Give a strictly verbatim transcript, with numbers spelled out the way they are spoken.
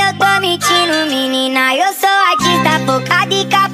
eu tô mentindo, menina. Eu sou artista focada e capaz.